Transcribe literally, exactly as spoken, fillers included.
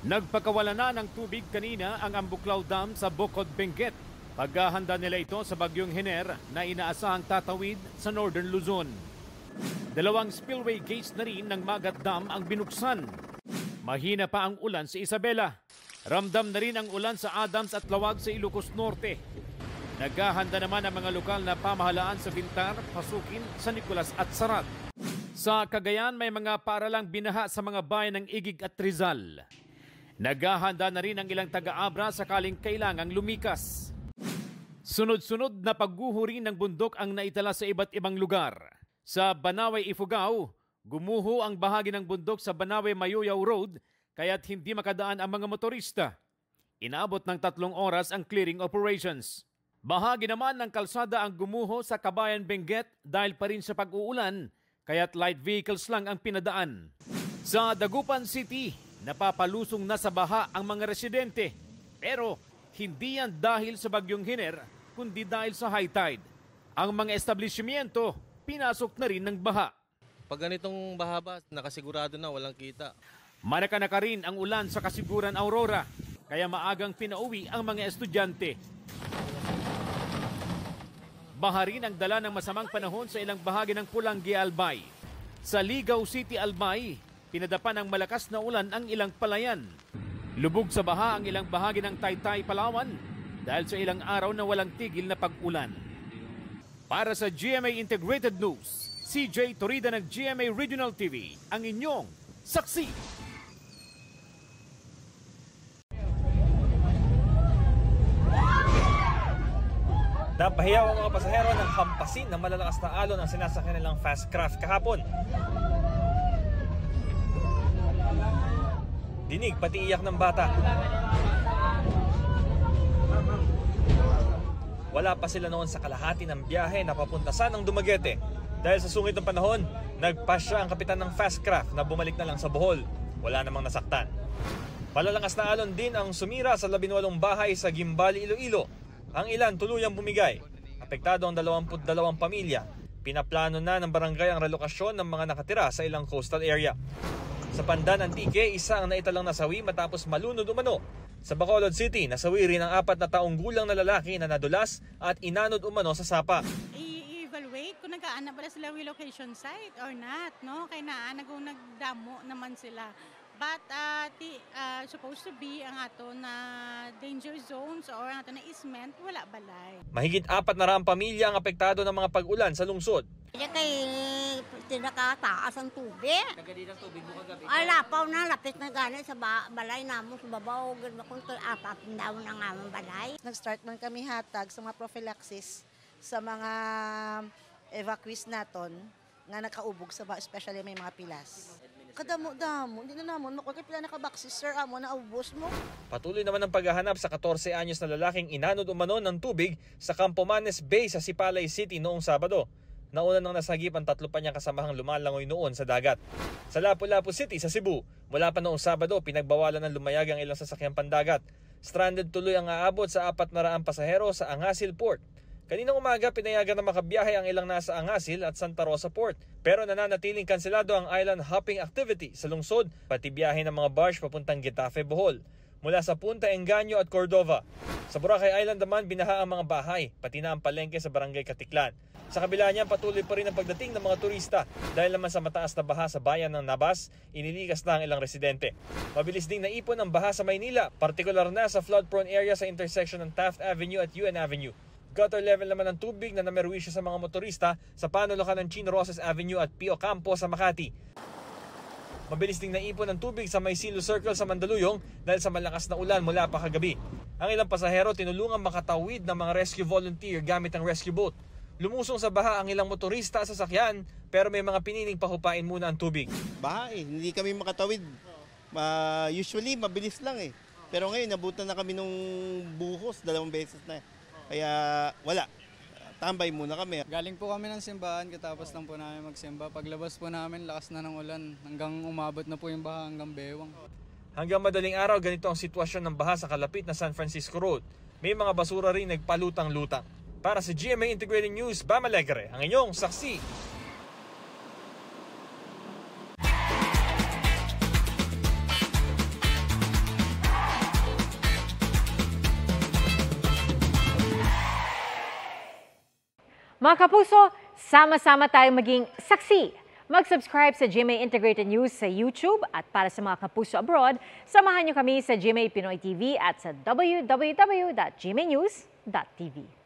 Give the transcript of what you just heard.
Nagpakawala na ng tubig kanina ang Ambuklaw Dam sa Bukod, Benguet. Paghahanda nila ito sa bagyong Hener na inaasahang tatawid sa Northern Luzon. Dalawang spillway gates na rin ng Magat Dam ang binuksan. Mahina pa ang ulan sa Isabela. Ramdam na rin ang ulan sa Adams at Lawag sa Ilocos Norte. Naghahanda naman ang mga lokal na pamahalaan sa Bintar, Pasukin, San Nicolas at Sarat. Sa Cagayan, may mga paaralang binaha sa mga bayan ng Igig at Rizal. Naghahanda na rin ang ilang taga-Abra sakaling kailangang lumikas. Sunod-sunod na pagguhuri ng bundok ang naitala sa iba't ibang lugar. Sa Banaway, Ifugao, gumuho ang bahagi ng bundok sa Banaway-Mayuyaw Road kaya't hindi makadaan ang mga motorista. Inabot ng tatlong oras ang clearing operations. Bahagi naman ng kalsada ang gumuho sa Kabayan, Benguet dahil pa rin sa pag-uulan kaya't light vehicles lang ang pinadaan. Sa Dagupan City, napapalusong na sa baha ang mga residente. Pero hindi yan dahil sa bagyong Hener, kundi dahil sa high tide. Ang mga establishmento, pinasok na rin ng baha. Pag ganitong baha ba, nakasigurado na walang kita. Manaka-naka rin ang ulan sa Kasiguran, Aurora, kaya maagang pinauwi ang mga estudyante. Baha rin ang dala ng masamang panahon sa ilang bahagi ng Pulangi, Albay. Sa Ligaw City, Albay, pinadapa ng malakas na ulan ang ilang palayan. Lubog sa baha ang ilang bahagi ng Taytay, Palawan dahil sa ilang araw na walang tigil na pag-ulan. Para sa G M A Integrated News, C J Torida ng G M A Regional T V, ang inyong saksi. Napahiyaw ang mga pasahero ng hampasin ng malalakas na alon ang sinasakyan nilang fast craft kahapon. Dinig pati iyak ng bata. Wala pa sila noon sa kalahati ng biyahe na papuntasan ng Dumaguete. Dahil sa sungit ng panahon, nagpasya ang kapitan ng fast craft na bumalik na lang sa Bohol. Wala namang nasaktan. Malalakas na alon din ang sumira sa labinwalong bahay sa Gimbali, Iloilo. Ang ilan tuluyang bumigay. Apektado ang dalawamput dalawang pamilya. Pinaplano na ng barangay ang relokasyon ng mga nakatira sa ilang coastal area. Sa Pandan, Antique, isa ang naitalang nasawi matapos malunod umano. Sa Bacolod City, nasawi rin ang apat na taong gulang na lalaki na nadulas at inanod umano sa sapa. I-evaluate kung nag-aana pala sila relocation site or not, no? Kaya naana kung nagdamo naman sila. But uh, ti, uh, supposed to be ang ato na danger zones or ang ato na easement, wala balay. Mahigit apat na raang pamilya ang apektado ng mga pag-ulan sa lungsod. Kaya kay tinakataas ang tubig. Kagadi ng tubig mo kagabi. Ay, lapaw na, lapit na gano'n sa ba balay namin, sa babaw, gano'n kung apat daw na nga ang balay. Nag-start man kami hatag sa mga prophylaxis sa mga evacuees naton nga nakaubog sa ba, especially may mga pilas. Kadamo-damo, hindi na namon makuha kay pila nakabaksis, sir, amo na ubos mo. Patuloy naman ang paghahanap sa fourteen anyos na lalaking inanod umano ng tubig sa Campomanes Bay sa Sipalay City noong Sabado. Nauna nang nasagip ang tatlo pa niyang kasamahang lumalangoy noon sa dagat. Sa Lapu-Lapu City sa Cebu, mula pa noong Sabado, pinagbawalan ng lumayag ang ilang sasakyang pandagat. Stranded tuloy ang aabot sa apat na raang pasahero sa Angasil Port. Kaninang umaga, pinayagan na makabiyahe ang ilang nasa Angasil at Santa Rosa Port. Pero nananatiling kanselado ang island hopping activity sa lungsod, pati biyahe ng mga barge papuntang Getafe, Bohol. Mula sa Punta Engaño at Cordova. Sa Boracay Island naman, binaha ang mga bahay, pati na ang palengke sa Barangay Katiklan. Sa kabila niyan, patuloy pa rin ang pagdating ng mga turista. Dahil naman sa mataas na baha sa bayan ng Nabas, inilikas na ang ilang residente. Mabilis ding naipon ang baha sa Maynila, partikular na sa flood-prone area sa intersection ng Taft Avenue at U N Avenue. Gutter level naman ng tubig na namerwisyo sa mga motorista sa panulukan ng Chino Rosas Avenue at Pio Campo sa Makati. Mabilis ding naipon ang tubig sa Maysilo Circle sa Mandaluyong dahil sa malakas na ulan mula pa kagabi. Ang ilang pasahero tinulungan makatawid ng mga rescue volunteer gamit ang rescue boat. Lumusong sa baha ang ilang motorista sa sakyan pero may mga piniling pahupain muna ang tubig. Baha eh, hindi kami makatawid. Uh, usually mabilis lang eh. Pero ngayon nabutan na kami nung buhos dalawang beses na. Kaya wala. Tambay muna kami. Galing po kami ng simbahan, katapos lang po namin magsimba. Paglabas po namin, lakas na ng ulan. Hanggang umabot na po yung baha hanggang bewang. Hanggang madaling araw, ganito ang sitwasyon ng baha sa kalapit na San Francisco Road. May mga basura rin nagpalutang-lutang. Para sa G M A Integrated News, Bam Alegre, ang inyong saksi. Mga kapuso, sama-sama tayong maging saksi. Mag-subscribe sa G M A Integrated News sa YouTube at para sa mga kapuso abroad, samahan niyo kami sa G M A Pinoy T V at sa w w w dot g m a news dot t v.